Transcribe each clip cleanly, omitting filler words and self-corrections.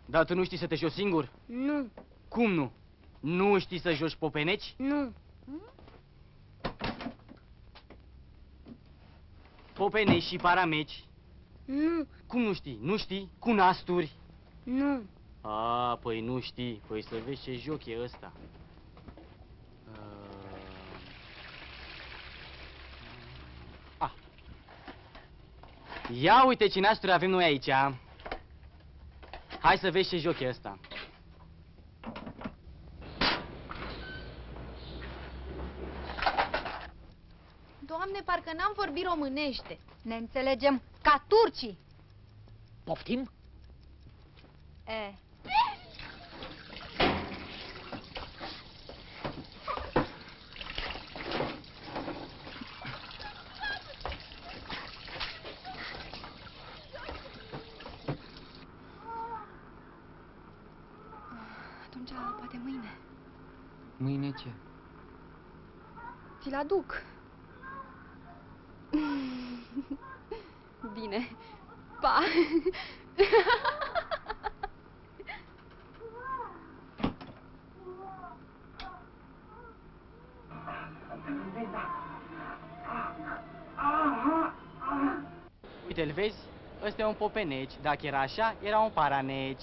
Dar tu nu știi să te joci singur? Nu. Cum nu? Nu știi să joci popeneci? Nu. Popeneci și parameci? Nu. Cum nu știi? Nu știi? Cu nasturi? Nu. A, păi nu știi. Păi să vezi ce joc e ăsta. Ia uite ce nasturi avem noi aici. Hai să vezi ce joc e ăsta. Doamne, parcă n-am vorbit românește. Ne înțelegem ca turcii. Poftim? E. Atunci, poate mâine. Mâine ce? Ți-l aduc. Bine. Pa! Uite-l vezi? Ăsta e un popeneci. Dacă era așa, era un paraneci.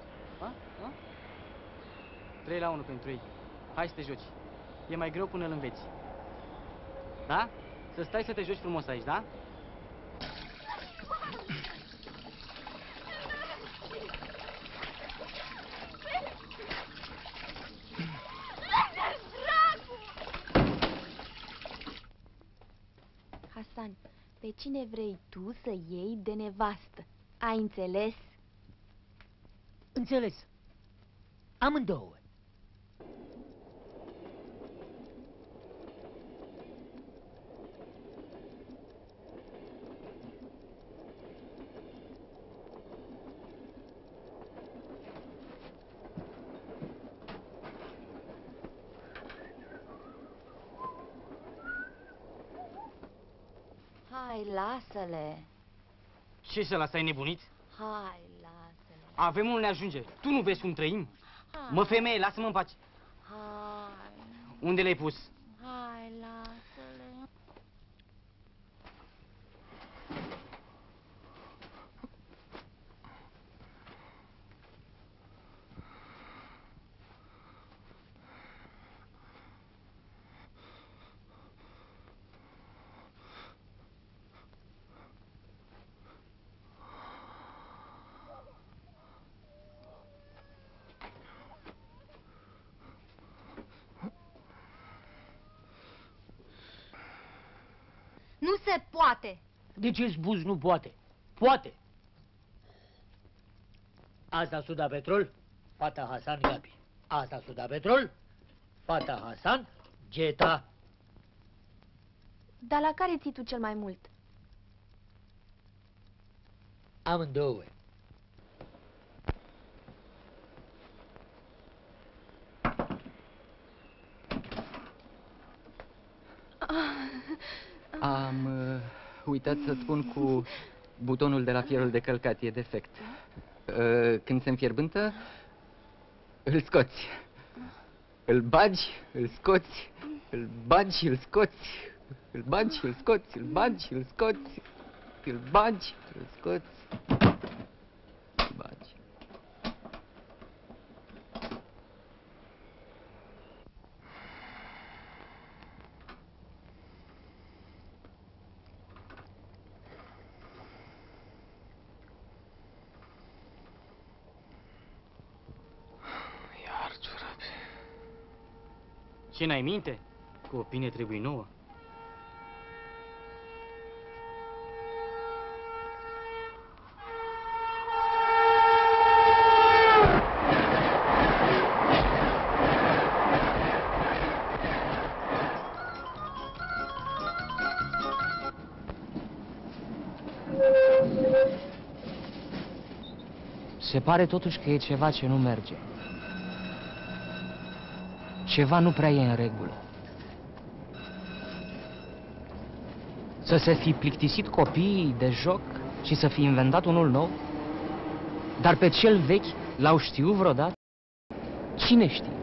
3 la 1 pentru ei. Hai să te joci. E mai greu până îl înveți. Da? Să stai să te joci frumos aici, da? Hasan, pe cine vrei tu să iei de nevastă? Ai înțeles? Înțeles. Amândouă. Hai, lasă-le. Ce să lasă, ai nebunit? Hai, lasă-le. Avem unul ne ajunge. Tu nu vezi cum trăim? Mă, femeie, lasă-mă în pace. Hai. Unde l-ai pus? Hai, lasă-le. Nu se poate. De ce spus nu poate? Poate. Asta suda petrol, fata Hasan Gabi. Asta suda petrol, fata Hasan Geta. Dar la care ții tu cel mai mult? Amândouă. Am uitat să spun cu butonul de la fierul de călcat, e defect. Când se înfierbântă, îl scoți. Îl bagi, îl scoți, îl bagi, îl scoți, îl bagi, îl scoți, îl bagi, îl scoți, îl bagi, îl scoți, îl bagi. Ce, n-ai minte? Cu opinie trebuie nouă. Se pare totuși că e ceva ce nu merge. Ceva nu prea e în regulă. Să se fi plictisit copiii de joc și să fi inventat unul nou, dar pe cel vechi L-au știut vreodată? Cine știe?